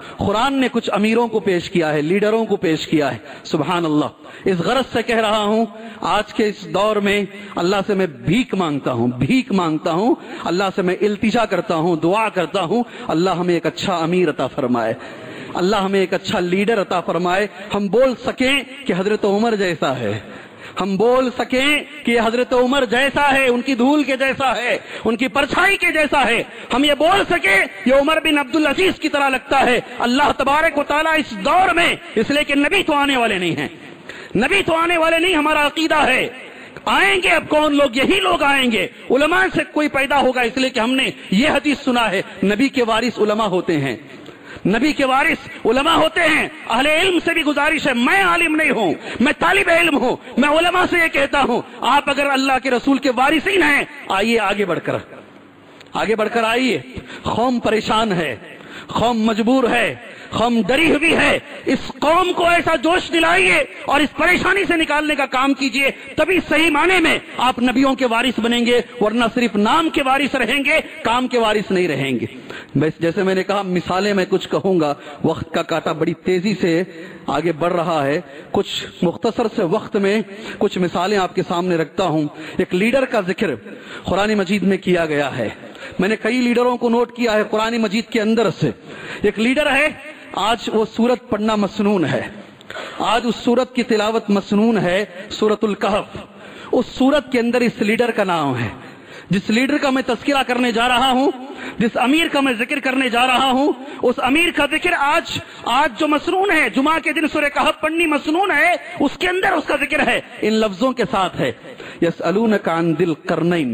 قرآن نے کچھ امیروں کو پیش کیا ہے، لیڈروں کو پیش کیا ہے. سبحان اللہ. اس غرض سے کہہ رہا ہوں، آج کے اس دور میں اللہ سے میں بھیک مانگتا ہوں، اللہ سے میں التجا کرتا ہوں، دعا کرتا ہوں، اللہ ہمیں ایک اچھا امیر عطا فرمائے، اللہ ہمیں ایک اچھا لیڈر عطا فرمائے. ہم بول سکیں کہ حضرت عمر جیسا ہے، ہم بول سکیں کہ حضرت عمر جیسا ہے، ان کی دھول کے جیسا ہے، ان کی پرچھائی کے جیسا ہے. ہم یہ بول سکیں یہ عمر بن عبدالعزیز کی طرح لگتا ہے. اللہ تبارک و تعالیٰ اس دور میں، اس لیے کہ نبی تو آنے والے نہیں ہیں، نبی تو آنے والے نہیں، ہمارا عقیدہ ہے. آئیں گے اب کون لوگ؟ یہی لوگ آئیں گے. علماء سے کوئی پیدا ہوگا، اس لیے کہ ہم نے یہ حدیث سنا ہے، نبی کے وارث علماء ہوتے ہیں، نبی کے وارث علماء ہوتے ہیں. اہل علم سے بھی گزارش ہے، میں عالم نہیں ہوں، میں طالب علم ہوں، میں علماء سے یہ کہتا ہوں، آپ اگر اللہ کے رسول کے وارثین ہیں، آئیے آگے بڑھ کر آئیے. قوم پریشان ہے، قوم مجبور ہے، قوم ڈری ہوئی ہے. اس قوم کو ایسا جوش دلائیے اور اس پریشانی سے نکالنے کا کام کیجئے، تبھی صحیح معنی میں آپ نبیوں کے وارث بنیں گے، ورنہ صرف نام کے وارث رہیں گے، کام کے وارث نہیں رہیں گے. بس جیسے میں نے کہا، مثالیں میں کچھ کہوں گا، وقت کا کانٹا بڑی تیزی سے آگے بڑھ رہا ہے. کچھ مختصر سے وقت میں کچھ مثالیں آپ کے سامنے رکھتا ہوں. ایک لیڈر کا ذکر قرآن مجید میں کیا گیا ہے. میں نے کئی لیڈروں کو نوٹ کیا ہے قرآن مجید کے اندر سے. ایک لیڈر ہے، آج وہ سورت پڑھنا مسنون ہے، آج اس سورت کی تلاوت مسنون ہے، سورت الکہف. اس سورت کے اندر اس لیڈر کا نام ہے. جس لیڈر کا میں تذکرہ کرنے جا رہا ہوں، جس امیر کا میں ذکر کرنے جا رہا ہوں، اس امیر کا ذکر آج جو مسنون ہے، جمعہ کے دن سورہ کہف پڑھنی مسنون ہے، اس کے اندر اس کا ذکر ہے، ان لفظوں کے ساتھ ہے: یسألونک عن ذی القرنین،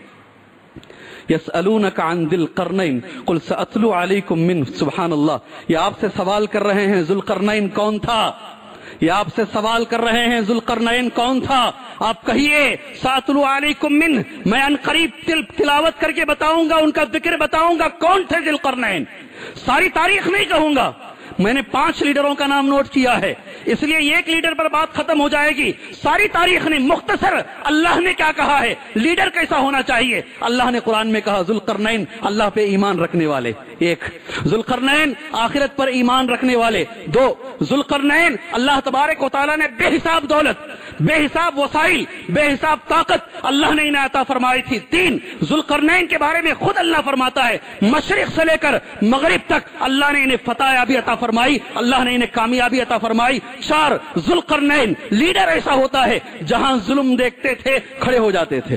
یسألونک عن ذی القرنین قل سأتلو علیکم منہ. سبحان اللہ. یہ آپ سے سوال کر رہے ہیں ذو القرنین کون تھا، یہ آپ سے سوال کر رہے ہیں ذو القرنین کون تھا. آپ کہیے ساتلو علیکم منہ، میں ان قریب تلاوت کر کے بتاؤں گا، ان کا ذکر بتاؤں گا کون تھے ذو القرنین. ساری تاریخ نہیں کہوں گا، میں نے 5 لیڈروں کا نام نوٹ کیا ہے، اس لیے ایک لیڈر پر بات ختم ہو جائے گی. ساری تاریخ نے مختصر اللہ نے کیا کہا ہے، لیڈر کیسا ہونا چاہیے. اللہ نے قرآن میں کہا ذوالقرنین اللہ پہ ایمان رکھنے والے، 1. ذوالقرنین آخرت پر ایمان رکھنے والے، 2. ذوالقرنین اللہ تبارک و تعالیٰ نے بے حساب دولت، بے حساب وسائل، بے حساب طاقت اللہ نے انہیں عطا فرمائی تھی. 3. ذوالقرنین کے بارے میں خود اللہ فرماتا ہے مشرق سے لے کر مغرب تک اللہ نے انہیں فتح یابی عطا فرمائی، اللہ نے انہیں کامیابی عطا فرمائی. 4. ذوالقرنین لیڈر ایسا ہوتا ہے جہاں ظلم دیکھتے تھے کھڑے ہو جاتے تھے،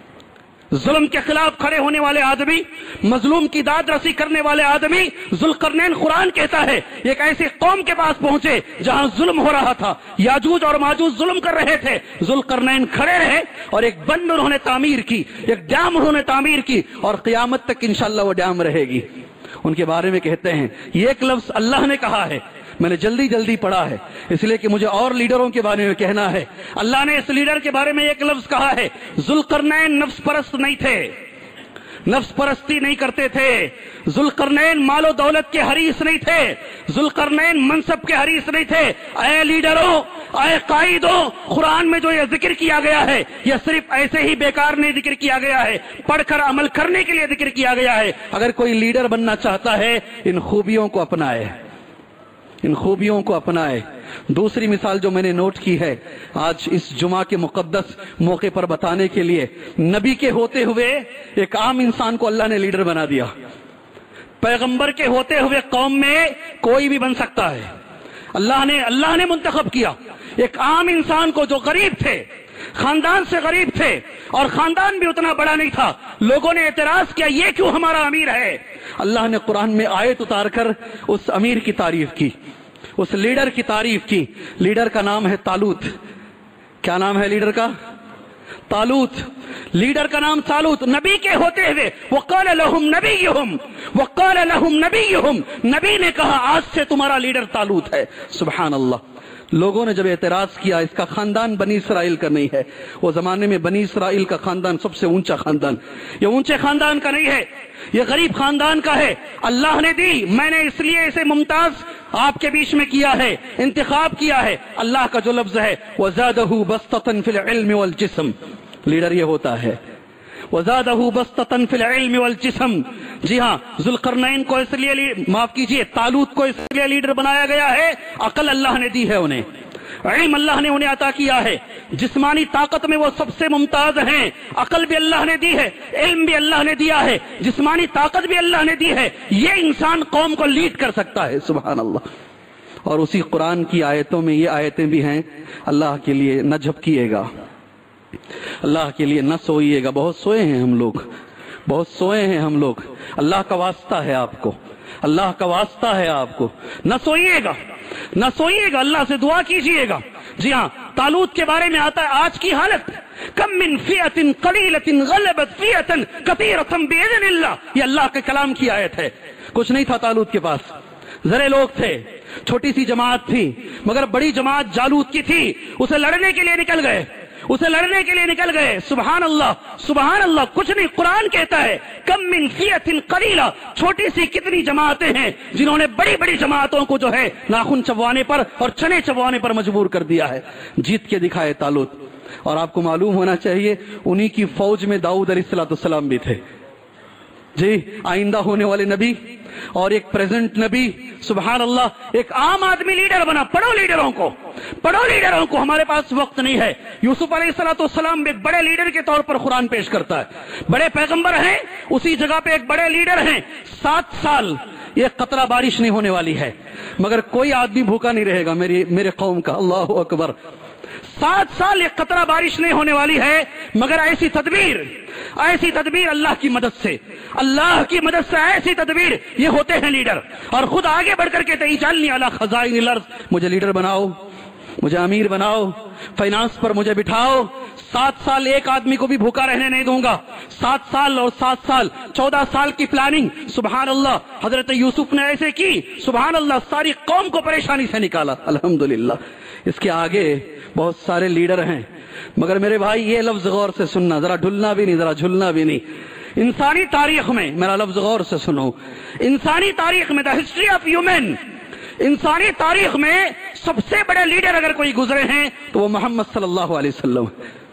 ظلم کے خلاف کھڑے ہونے والے آدمی، مظلوم کی داد رسی کرنے والے آدمی. ذوالقرنین قرآن کہتا ہے ایک ایسی قوم کے پاس پہنچے جہاں ظلم ہو رہا تھا، یاجوج اور ماجوج ظلم کر رہے تھے. ذوالقرنین کھڑے رہے اور ایک بند انہوں نے تعمیر کی، ایک ڈیم انہوں نے تعمیر کی، اور قیامت تک انشاءاللہ وہ ڈیم رہے گی. ان کے بارے میں کہتے ہیں یہ ایک لفظ اللہ نے کہا ہے، میں نے جلدی پڑھا ہے اس لیے کہ مجھے اور لیڈروں کے بارے میں کہنا ہے. اللہ نے اس لیڈر کے بارے میں ایک لفظ کہا ہے، ذوالقرنین نفس پرست نہیں تھے، نفس پرستی نہیں کرتے تھے. ذوالقرنین مال و دولت کے حریص نہیں تھے، ذوالقرنین منصب کے حریص نہیں تھے. اے لیڈروں، اے قائدوں، قرآن میں جو یہ ذکر کیا گیا ہے یہ صرف ایسے ہی بیکار نہیں ذکر کیا گیا ہے، پڑھ کر عمل کرنے کے لیے ذکر کیا گیا ہے. اگر کوئی لیڈر بننا چاہتا ہے ان خوبیوں کو اپنائے، ان خوبیوں کو اپنائے. دوسری مثال جو میں نے نوٹ کی ہے آج اس جمعہ کے مقدس موقع پر بتانے کے لیے، نبی کے ہوتے ہوئے ایک عام انسان کو اللہ نے لیڈر بنا دیا. پیغمبر کے ہوتے ہوئے قوم میں کوئی بھی بن سکتا ہے، اللہ نے منتخب کیا. ایک عام انسان کو جو غریب تھے، خاندان سے غریب تھے اور خاندان بھی اتنا بڑا نہیں تھا، لوگوں نے اعتراض کیا یہ کیوں ہمارا امیر ہے. اللہ نے قرآن میں آیت اتار کر اس امیر کی تعریف کی، اس لیڈر کی تعریف کی. لیڈر کا نام ہے طالوت. کیا نام ہے لیڈر کا؟ طالوت. لیڈر کا نام طالوت. نبی کے ہوتے ہوئے وقال لهم نبیہم، نبی نے کہا آج سے تمہارا لیڈر طالوت ہے. سبحان اللہ. لوگوں نے جب اعتراض کیا اس کا خاندان بنی اسرائیل کا نہیں ہے، وہ زمانے میں بنی اسرائیل کا خاندان سب سے اونچا خاندان، یہ اونچے خاندان کا نہیں ہے، یہ غریب خاندان کا ہے. اللہ نے دی، میں نے اس لیے اسے ممتاز آپ کے بیچ میں کیا ہے، انتخاب کیا ہے. اللہ کا جو لفظ ہے وَزَادَهُ بَسْطَةً فِي الْعِلْمِ وَالْجِسْمِ، لیڈر یہ ہوتا ہے. वज़ादहू बस्ततन फिल इल्म वल जिस्म। जी हाँ, ज़ुल्क़रनैन को इसलिए माफ कीजिए तालूत को इसलिए लीडर बनाया गया है, अकल अल्लाह ने दी है उन्हें, इल्म अल्लाह ने उन्हें अता किया है, जिस्मानी ताकत में वो सबसे मुमताज हैं, अकल भी अल्लाह ने दी है, इल्म भी अल्लाह ने दिया है, जिस्मानी ताकत भी अल्लाह ने दी है। ये इंसान कौम को लीड कर सकता है, सुभान अल्लाह। और उसी कुरान की आयतों में ये आयतें भी हैं, अल्लाह के लिए न झपकिएगा, अल्लाह के लिए न सोइएगा। बहुत सोए हैं हम लोग, बहुत सोए हैं हम लोग। अल्लाह का वास्ता है आपको, अल्लाह का वास्ता है आपको, न सोइएगा, न सोइएगा, अल्लाह से दुआ कीजिएगा। जी हाँ, तालूत के बारे में आता है आज की हालत, कम मिन फियतिन कलीलतिन गलबत फियतन कसीरतन बिइज़्निल्लाह। ये अल्लाह के कलाम की आयत है। कुछ नहीं था तालूत के पास, जरे लोग थे, छोटी सी जमात थी, मगर बड़ी जमात जालूत की थी। उसे लड़ने के लिए निकल गए, उसे लड़ने के लिए निकल गए। सुभान अल्लाह, सुभान अल्लाह। कुछ नहीं, कुरान कहता है कम मिन फियतिन कलीला, छोटी सी कितनी जमातें हैं जिन्होंने बड़ी बड़ी जमातों को जो है नाखून चबवाने पर और चने चबवाने पर मजबूर कर दिया है। जीत के दिखाए तालूत। और आपको मालूम होना चाहिए उन्हीं की फौज में दाऊद अलैहिस्सलाम भी थे। जी, आइंदा होने वाले नबी और एक प्रेजेंट नबी, सुभान अल्लाह। एक आम आदमी लीडर बना। पढ़ो लीडरों को, पढ़ो लीडरों को। हमारे पास वक्त नहीं है। यूसुफ अलैहिस्सलाम एक बड़े लीडर के तौर पर कुरान पेश करता है। बड़े पैगंबर हैं, उसी जगह पे एक बड़े लीडर हैं। 7 साल ये कतरा बारिश नहीं होने वाली है, मगर कोई आदमी भूखा नहीं रहेगा मेरे कौम का। अल्लाहु अकबर। 7 साल एक कतरा बारिश नहीं होने वाली है, मगर ऐसी तदबीर अल्लाह की मदद से, अल्लाह की मदद से ऐसी तदबीर, ये होते हैं लीडर। और खुद आगे बढ़कर कहते हैं इजअलनी अला खज़ाइनिल अर्ज़, मुझे लीडर बनाओ, मुझे अमीर बनाओ, फाइनेंस पर मुझे बिठाओ। 7 साल एक आदमी को भी भूखा रहने नहीं दूंगा। 7 साल और 7 साल 14 साल की प्लानिंग, सुभान अल्लाह। हजरत यूसुफ ने ऐसे की, सुभान अल्लाह, सारी कौम को परेशानी से निकाला, अल्हम्दुलिल्लाह। इसके आगे बहुत सारे लीडर हैं, मगर मेरे भाई ये लफ्ज गौर से सुनना, जरा ढुलना भी नहीं, जरा झुलना भी नहीं। इंसानी तारीख में, मेरा लफ्ज गौर से सुनो, इंसानी तारीख में, द हिस्ट्री ऑफ ह्यूमन, इंसानी तारीख में सबसे बड़े लीडर अगर कोई गुजरे हैं तो वो मोहम्मद सल्लल्लाहु अलैहि वसल्लम।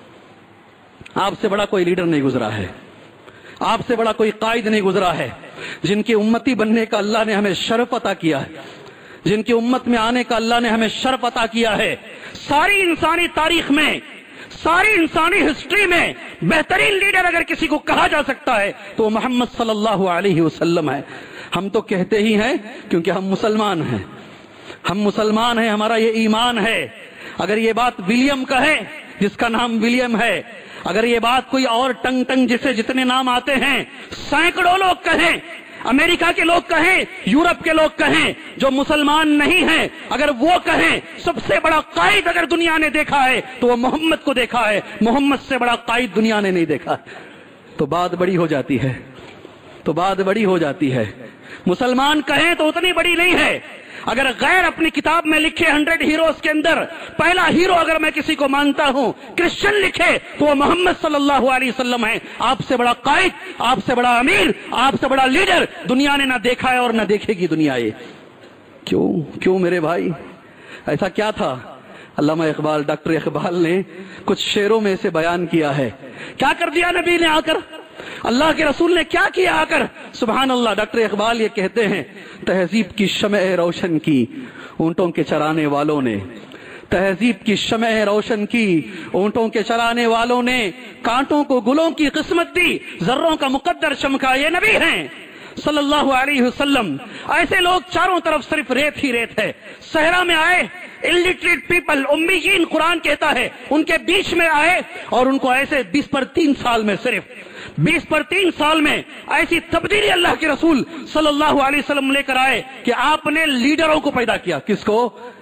आपसे बड़ा कोई लीडर नहीं गुजरा है, आपसे बड़ा कोई कायद नहीं गुजरा है, जिनकी उम्मती बनने का अल्लाह ने हमें शर्फ अता किया है, जिनकी उम्मत में आने का अल्लाह ने हमें शर्फ अता किया है। सारी इंसानी तारीख में, सारी इंसानी हिस्ट्री में बेहतरीन लीडर अगर किसी को कहा जा सकता है तो वो मोहम्मद सल्लल्लाहु अलैहि वसल्लम है। हम तो कहते ही हैं क्योंकि हम मुसलमान हैं, हम मुसलमान हैं, हमारा ये ईमान है। अगर ये बात विलियम कहे, जिसका नाम विलियम है, अगर ये बात कोई और टंग जिसे जितने नाम आते हैं, सैकड़ों लोग कहें, अमेरिका के लोग कहें, यूरोप के लोग कहें, जो मुसलमान नहीं हैं, अगर वो कहें सबसे बड़ा कायद अगर दुनिया ने देखा है तो वो मोहम्मद को देखा है, मोहम्मद से बड़ा कायद दुनिया ने नहीं देखा, तो बात बड़ी हो जाती है, तो बात बड़ी हो जाती है। मुसलमान कहें तो उतनी बड़ी नहीं है। अगर गैर अपनी किताब में लिखे 100 हीरोज के अंदर पहला हीरो अगर मैं किसी को मानता हूं, क्रिश्चियन लिखे तो वो मोहम्मद सल्लल्लाहु अलैहि वसल्लम है। आपसे बड़ा कायद, आपसे बड़ा अमीर, आपसे बड़ा लीडर दुनिया ने ना देखा है और ना देखेगी दुनिया ये। क्यों मेरे भाई, ऐसा क्या था? अल्लामा इकबाल, डॉक्टर इकबाल ने कुछ शेरों में से बयान किया है। क्या कर दिया नबी ने आकर, अल्लाह के रसूल ने क्या किया आकर, सुभान अल्लाह। डॉक्टर इकबाल ये कहते हैं, तहजीब की शमअ रोशन की ऊंटों के चराने वालों ने, तहजीब की शमअ रोशन की ऊंटों के चराने वालों ने, कांटों को गुलों की किस्मत दी, जर्रों का मुकद्दर चमका, ये नबी हैं सल्लल्लाहु अलैहि वसल्लम। ऐसे लोग चारों तरफ सिर्फ रेत ही रेत है। सहरा में आए इलिटरेट पीपल, उम्मीयीन कुरान कहता है, उनके बीच में आए और उनको ऐसे 20 पर 3 साल में, सिर्फ 20 पर 3 साल में ऐसी तब्दीली अल्लाह के रसूल सल्लल्लाहु अलैहि वसल्लम लेकर आए कि आपने लीडरों को पैदा किया। किसको?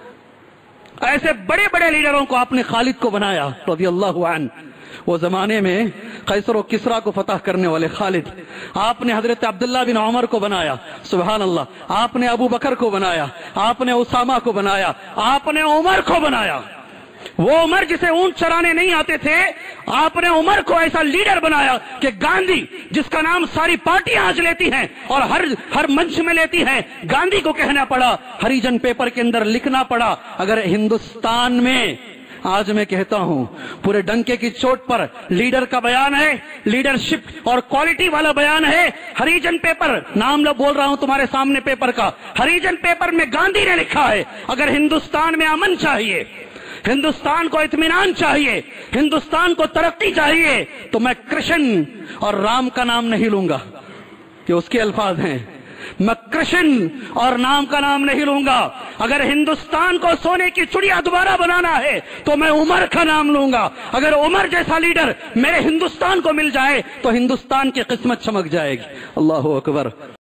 ऐसे बड़े बड़े लीडरों को आपने खालिद को बनाया रज़ियल्लाहु अन्हु। वो जमाने में कैसर और किसरा को फतह करने वाले खालिद। आपने हजरत अब्दुल्ला बिन उमर को बनाया, सुभान अल्लाह। आपने अबू बकर को बनाया, आपने उसामा को बनाया, आपने उमर को बनाया। वो उमर जिसे ऊंट चराने नहीं आते थे, आपने उमर को ऐसा लीडर बनाया कि गांधी, जिसका नाम सारी पार्टियां आज लेती हैं और हर मंच में लेती हैं, गांधी को कहना पड़ा, हरिजन पेपर के अंदर लिखना पड़ा, अगर हिंदुस्तान में آج میں کہتا ہوں پورے ڈنکے کی چوٹ پر لیڈر کا بیان ہے، لیڈرشپ اور کوالٹی والا بیان ہے۔ ہریجن پیپر، نام لو بول رہا ہوں تمہارے سامنے پیپر کا، ہریجن پیپر میں گاندھی نے لکھا ہے اگر ہندوستان میں امن چاہیے، ہندوستان کو اطمینان چاہیے، ہندوستان کو ترقی چاہیے تو میں کرشن اور رام کا نام نہیں لوں گا، کہ اس کے الفاظ ہیں، میں کرشن اور نام کا نام نہیں لوں گا۔ اگر ہندوستان کو سونے کی چڑیا دوبارہ بنانا ہے تو میں عمر کا نام لوں گا۔ اگر عمر جیسا لیڈر میرے ہندوستان کو مل جائے تو ہندوستان کی قسمت چمک جائے گی۔ اللہ اکبر۔